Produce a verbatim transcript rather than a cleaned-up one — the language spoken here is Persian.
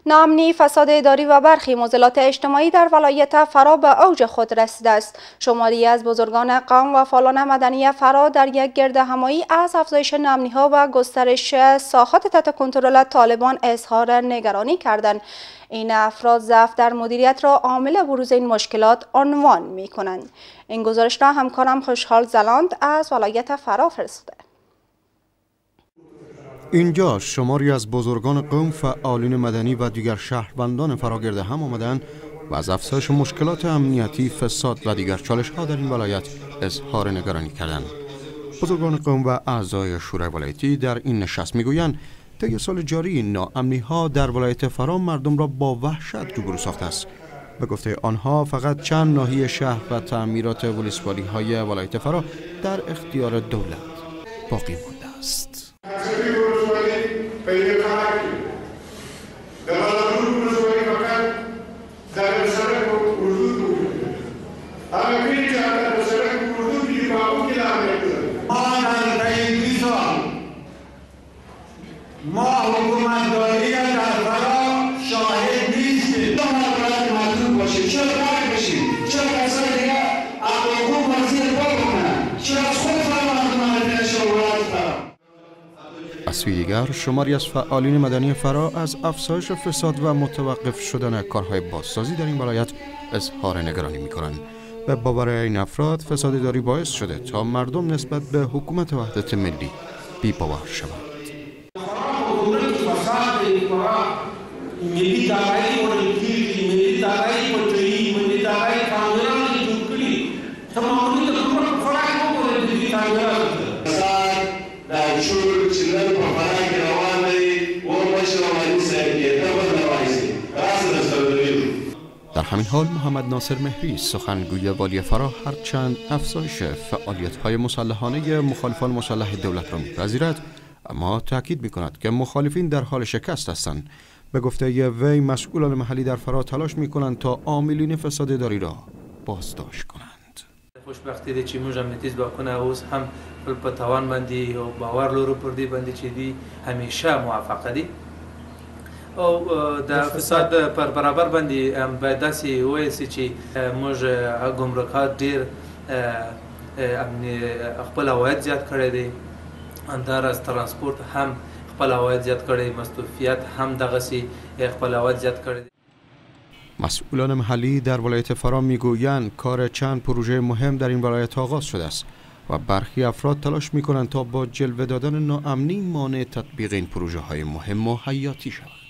ناامنی، فساد اداری و برخی معضلات اجتماعی در ولایت فرا به اوج خود رسیده است. شماری از بزرگان قوم و فعالان مدنی فرا در یک گردهمایی از افزایش ناامنی‌ها و گسترش ساحات تحت کنترل طالبان اظهار نگرانی کردند. این افراد ضعف در مدیریت را عامل بروز این مشکلات عنوان می‌کنند. این گزارش را همکارم خوشحال زلاند از ولایت فرا فرستاده. اینجا شماری از بزرگان قوم، فعالین مدنی و دیگر شهروندان فرا گرد هم آمدند و از افزایش مشکلات امنیتی، فساد و دیگر چالش‌ها در این ولایت اظهار نگرانی کردند. بزرگان قوم و اعضای شورای ولایتی در این نشست میگویند طی سال جاری ناامنی‌ها در ولایت فرا مردم را با وحشت روبرو ساخته است. به گفته آنها فقط چند ناحیه شهر و تعمیرات ولسوالی‌های ولایت فرا در اختیار دولت باقی مانده است. ما حکومتداری در فرا شاهد نیستیم. ما باید مظلوم باشیم. چرا باید باشیم؟ چرا کسای دیگه عقل بازی رو بکنن؟ چرا از خود فرا مردم فرا؟ از سوی دیگر شماری از فعالین مدنی فرا از افزایش فساد و متوقف شدن کارهای بازسازی در این ولایت اظهار نگرانی می‌کنند. به باور این افراد فساد اداری باعث شده تا مردم نسبت به حکومت وحدت ملی بی‌باور شوند. ملی دارایی ورنگیری، ملی دارایی پتری، ملی دارایی کامرانی جوکلی، تمامی دکتر فرای می‌کنه دیگه کامران. سال در شور چیلن پرفرای کروانی و مشروعی سرکیه دبل نوایسی راست رسولی. در همین حال محمد ناصر مهری سخنگوی والی فرا هرچند افزایش فعالیت‌های مسلحانه مخالفان مسلح دولت را می‌پذیرد، اما تاکید می‌کند که مخالفین در حال شکست هستند. به گفته وی مسئولان محلی در فرا تلاش می‌کنند تا عاملین فساد اداری را بازداشت کنند. خوشبختی دی چې موږ امنیتیز ځواکونه اوس هم خپل په توان باندې او باور لرو پر دې باندې چې دی همیشه موفق دي او د فساد پر برابر باندې باید داسې وویل سي چې موږ ګمرکات ډېر خپل عواید زیات کړی دی، همداراز ترانسپورت هم خپل عواید زیاد کړی، مصرفیت هم دغسې خپل عواید زیاد کړی. مسئولان محلی در ولایت فرا میگویند کار چند پروژه مهم در این ولایت آغاز شده است و برخی افراد تلاش میکنند تا با جلوه دادن ناامنی مانع تطبیق این پروژه های مهم و حیاتی شود.